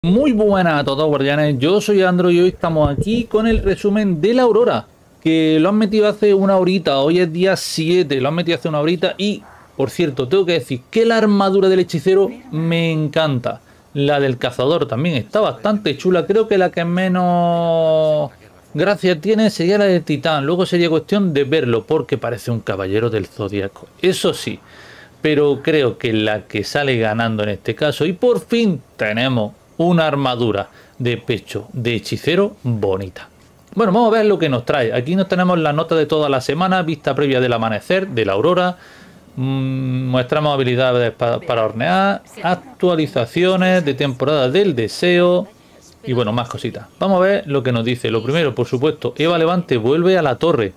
Muy buenas a todos, guardianes. Yo soy Andro y hoy estamos aquí con el resumen de la Aurora, que lo han metido hace una horita. Hoy es día 7, lo han metido hace una horita. Y, por cierto, tengo que decir que la armadura del hechicero me encanta. La del cazador también está bastante chula. Creo que la que menos gracia tiene sería la del titán. Luego sería cuestión de verlo, porque parece un caballero del zodiaco. Eso sí, pero creo que la que sale ganando en este caso, y por fin tenemos una armadura de pecho de hechicero bonita. Bueno, vamos a ver lo que nos trae. Aquí nos tenemos la nota de toda la semana, vista previa del amanecer, de la aurora. Mostramos habilidades para hornear, actualizaciones de temporada del deseo y bueno, más cositas. Vamos a ver lo que nos dice. Lo primero, por supuesto, Eva Levante vuelve a la torre.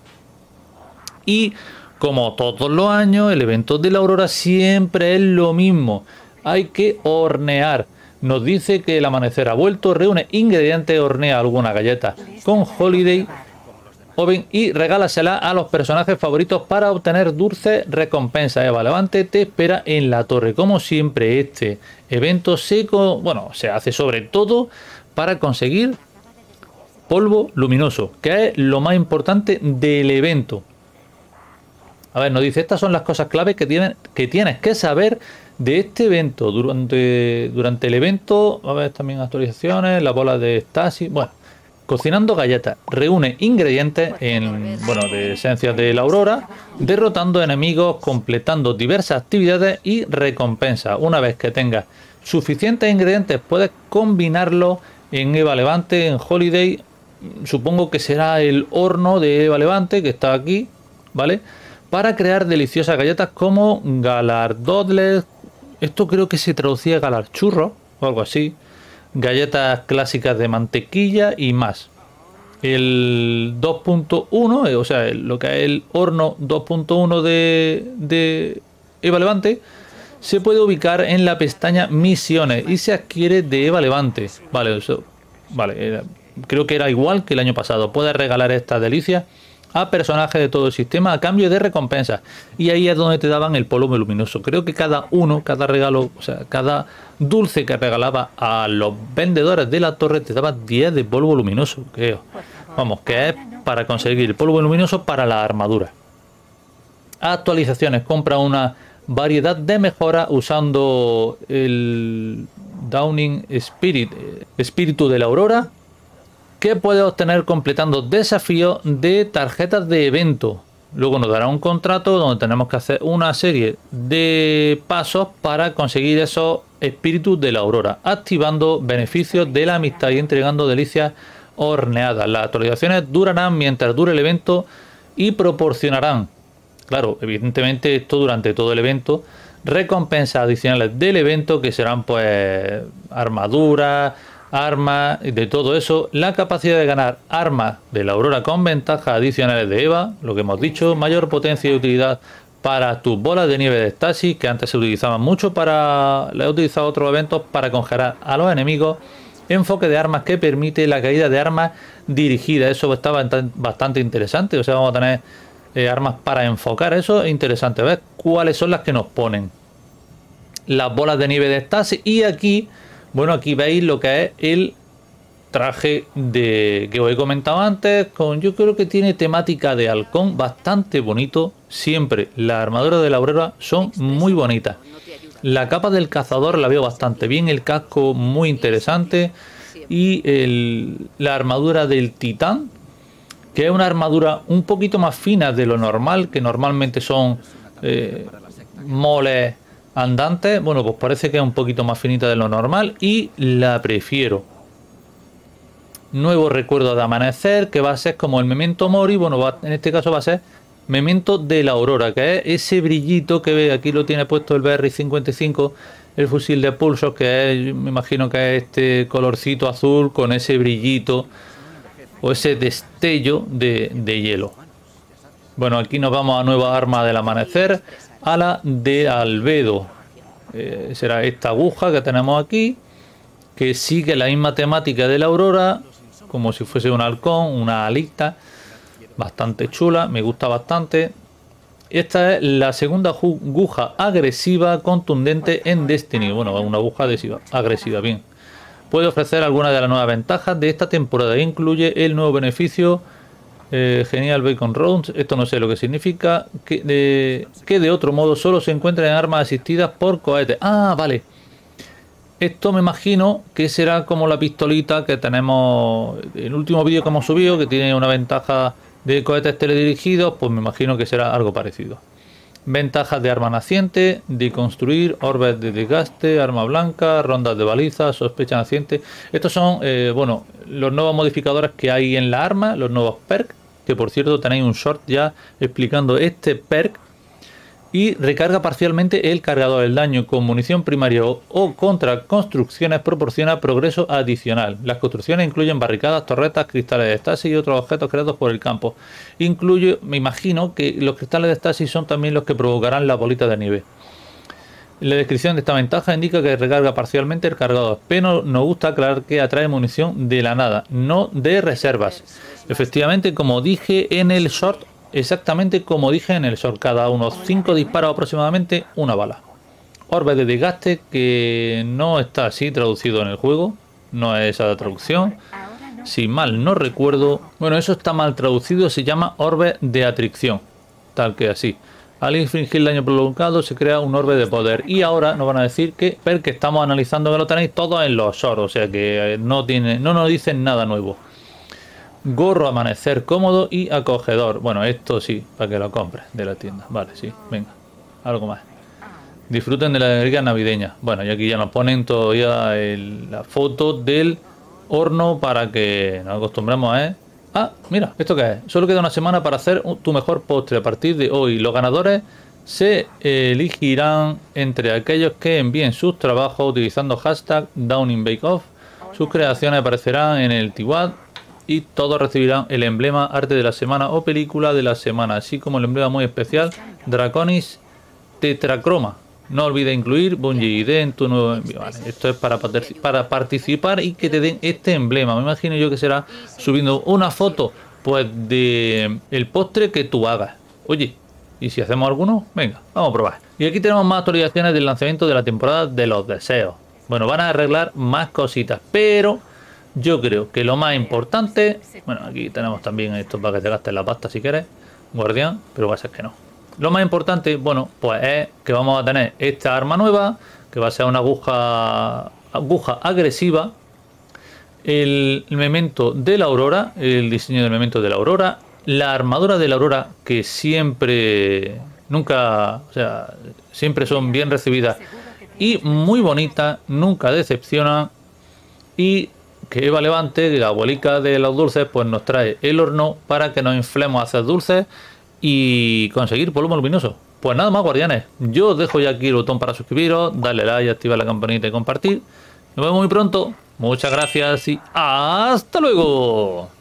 Y como todos los años, el evento de la aurora siempre es lo mismo. Hay que hornear. Nos dice que el amanecer ha vuelto, reúne ingredientes, hornea alguna galleta con Holiday Oven y regálasela a los personajes favoritos para obtener dulces recompensas. Eva Levante te espera en la torre. Como siempre, este evento se hace sobre todo para conseguir polvo luminoso, que es lo más importante del evento. A ver, nos dice, estas son las cosas clave que tienes que saber de este evento. Durante el evento, a ver, también actualizaciones, la bola de Stasi. Bueno, cocinando galletas. Reúne ingredientes de esencias de la aurora, derrotando enemigos, completando diversas actividades y recompensas. Una vez que tengas suficientes ingredientes, puedes combinarlo en Eva Levante, en Holiday. Supongo que será el horno de Eva Levante, que está aquí, ¿vale? Para crear deliciosas galletas como galardodles. Esto creo que se traducía galarchurro o algo así. Galletas clásicas de mantequilla y más. El 2.1, o sea, lo que es el horno 2.1 de Eva Levante, se puede ubicar en la pestaña Misiones y se adquiere de Eva Levante. Vale, creo que era igual que el año pasado. Puedes regalar estas delicias a personajes de todo el sistema a cambio de recompensas. Y ahí es donde te daban el polvo luminoso. Creo que cada regalo, o sea, cada dulce que regalaba a los vendedores de la torre te daba 10 de polvo luminoso, creo. Vamos, que es para conseguir el polvo luminoso para la armadura. Actualizaciones. Compra una variedad de mejoras usando el Downing Spirit, espíritu de la aurora, que puedes obtener completando desafíos de tarjetas de evento. Luego nos dará un contrato donde tenemos que hacer una serie de pasos para conseguir esos espíritus de la aurora, activando beneficios de la amistad y entregando delicias horneadas. Las actualizaciones durarán mientras dure el evento y proporcionarán, claro, evidentemente esto durante todo el evento, recompensas adicionales del evento que serán pues armaduras, armas, de todo eso. La capacidad de ganar armas de la aurora con ventajas adicionales de Eva, lo que hemos dicho, mayor potencia y utilidad para tus bolas de nieve de Stasi, que antes se utilizaban mucho la he utilizado otros eventos para congelar a los enemigos. Enfoque de armas que permite la caída de armas dirigidas, eso está bastante interesante. O sea, vamos a tener armas para enfocar, eso es interesante. A ver cuáles son las que nos ponen las bolas de nieve de Stasi. Y aquí, bueno, aquí veis lo que es el traje que os he comentado antes. Yo creo que tiene temática de halcón, bastante bonito. Siempre las armaduras de la aurora son muy bonitas. La capa del cazador la veo bastante bien. El casco muy interesante. Y la armadura del titán, que es una armadura un poquito más fina de lo normal, que normalmente son moles andantes. Bueno, pues parece que es un poquito más finita de lo normal y la prefiero. Nuevo recuerdo de amanecer, que va a ser como el memento mori. Bueno, en este caso va a ser memento de la aurora, que es ese brillito que ve, aquí lo tiene puesto el BR-55, el fusil de pulsos, que es, me imagino que es este colorcito azul con ese brillito o ese destello de hielo. Bueno, aquí nos vamos a nueva arma del amanecer, ala de albedo. Será esta aguja que tenemos aquí, que sigue la misma temática de la aurora, como si fuese un halcón, una alita, bastante chula, me gusta bastante. Esta es la segunda aguja agresiva contundente en Destiny. Bueno, una aguja agresiva, bien. Puede ofrecer algunas de las nuevas ventajas de esta temporada. Incluye el nuevo beneficio genial Bacon Rounds. Esto no sé lo que significa. Que de otro modo solo se encuentra en armas asistidas por cohetes. Ah, vale. Esto me imagino que será como la pistolita que tenemos en el último vídeo que hemos subido, que tiene una ventaja de cohetes teledirigidos. Pues me imagino que será algo parecido. Ventajas de arma naciente, de construir, orbes de desgaste, arma blanca, rondas de baliza, sospecha naciente. Estos son, bueno, los nuevos modificadores que hay en la arma, los nuevos perks, que por cierto tenéis un short ya explicando este perk. Y recarga parcialmente el cargador. El daño con munición primaria o contra construcciones proporciona progreso adicional. Las construcciones incluyen barricadas, torretas, cristales de estasis y otros objetos creados por el campo. Incluye, me imagino que los cristales de estasis son también los que provocarán la bolita de nieve. La descripción de esta ventaja indica que recarga parcialmente el cargador, pero nos gusta aclarar que atrae munición de la nada, no de reservas. Efectivamente, como dije en el short, exactamente como dije en el short, cada unos 5 disparos aproximadamente una bala. Orbe de desgaste, que no está así traducido en el juego, no es esa la traducción, si mal no recuerdo. Bueno, eso está mal traducido, se llama orbe de atracción, tal que así. Al infringir daño prolongado se crea un orbe de poder. Y ahora nos van a decir que estamos analizando, que lo tenéis todo en los shorts, o sea que no nos dicen nada nuevo. Gorro amanecer cómodo y acogedor. Bueno, esto sí, para que lo compres de la tienda. Vale, sí, venga. Algo más. Disfruten de la alegría navideña. Bueno, y aquí ya nos ponen todavía la foto del horno para que nos acostumbremos a... Ah, mira, ¿esto qué es? Solo queda una semana para hacer tu mejor postre. A partir de hoy, los ganadores se elegirán entre aquellos que envíen sus trabajos utilizando hashtag DowningBakeOff. Sus creaciones aparecerán en el TWAD y todos recibirán el emblema arte de la semana o película de la semana, así como el emblema muy especial Draconis Tetracroma. No olvides incluir Bungie ID en tu nuevo envío. Vale, esto es para participar y que te den este emblema. Me imagino yo que será subiendo una foto pues de el postre que tú hagas. Oye, ¿y si hacemos alguno? Venga, vamos a probar. Y aquí tenemos más actualizaciones del lanzamiento de la temporada de los deseos. Bueno, van a arreglar más cositas, pero yo creo que lo más importante... Bueno, aquí tenemos también esto para que te gastes la pasta si quieres, guardián, pero va a ser que no. Lo más importante, bueno, pues es que vamos a tener esta arma nueva, que va a ser una aguja agresiva, el memento de la aurora, el diseño del memento de la aurora, la armadura de la aurora, que siempre, nunca, o sea, siempre son bien recibidas y muy bonitas, nunca decepcionan. Y que Eva Levante, la abuelica de los dulces, pues nos trae el horno para que nos inflemos a hacer dulces y conseguir polvo luminoso. Pues nada más, guardianes, yo os dejo ya aquí el botón para suscribiros, darle like, activar la campanita y compartir. Nos vemos muy pronto, muchas gracias y hasta luego.